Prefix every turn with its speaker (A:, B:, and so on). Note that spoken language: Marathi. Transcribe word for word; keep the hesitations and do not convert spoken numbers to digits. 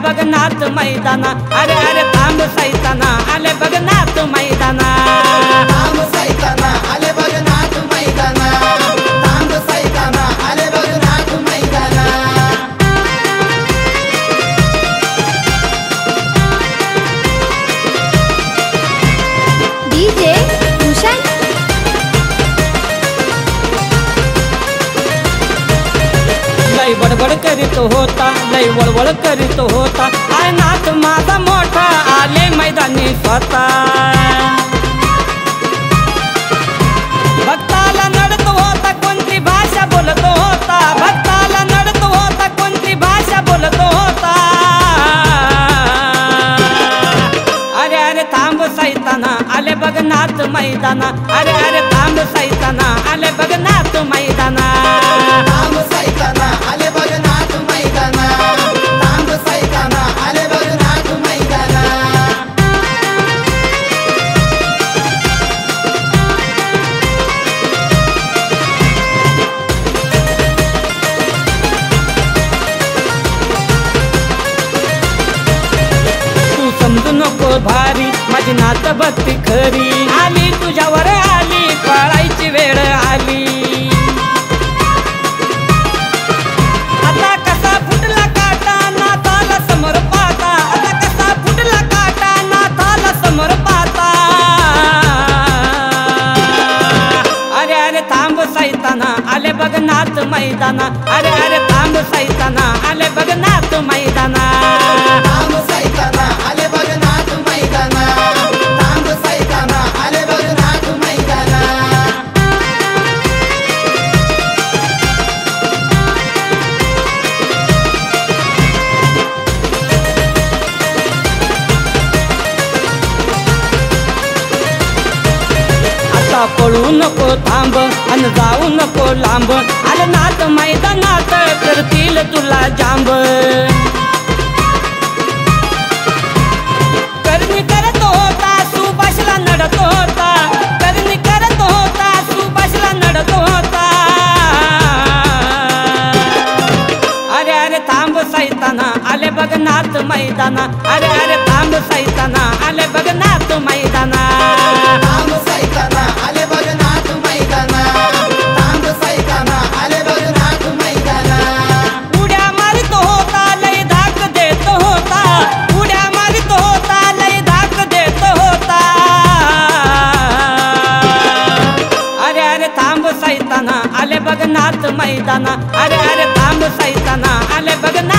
A: बघनाथ मैदाना, अरे अरे थांब सैताना आले बघनाथ मैदाना,
B: थांब सैताना आले बघनाथ मैदाना, थांब सैताना आले बघनाथ मैदाना।
C: डीजे भूषण
A: लय बडबड करीत होता, लय वळवळ करीत होता, आय नाथ माझा मोठा आले मैदानी स्वतः, भक्ताला नडत होता कोणती भाषा बोलत होता, भक्ताला नडत होता कोणती भाषा बोलत होता, अरे अरे थांब सैताना आले बघनाथ मैदाना, अरे अरे थांब सैताना आले बघनाथ मैदाना,
B: थांब सैताना आले बघनाथ मैदाना, थांब सैताना आले बघनाथ मैदाना।
A: तू समजू नको भारी माझी नात भक्ती खरी, आली तुझ्यावर आली पळायची वेळ आली, आता कसा फुटला काटा नाथाला समोर पाहता, आता कसा फुटला काटा नाथाला समोर पाहता, अरे अरे थांब सैताना आले बघनाथ मैदाना, अरे अरे थांब सैताना आले बघनाथ मैदाना,
B: थांब सैताना आले बघनाथ मैदाना, थांब सैताना आले बघनाथ मैदाना।
A: आता पळू नको थांब अन जाऊ नको लांब, आले नाथ मैदानात करतील तुला जांब, करणी करत होता सुभाषला नडत होता, करणी करत होता सुभाषला नडत होता, अरे अरे थांब सैताना आले बघनाथ मैदाना, अरे अरे थांब सैताना आले बघनाथ मैदाना,
B: थांब सैताना आले बघनाथ मैदाना, थांब सैताना आले बघनाथ मैदाना।
A: उड्या मारित होता लय धाक देत होता, उड्या मारित होता लय धाक देत होता, अरे अरे थांब सैताना आले बघनाथ मैदाना, अरे अरे थांब सैताना आले बघनाथ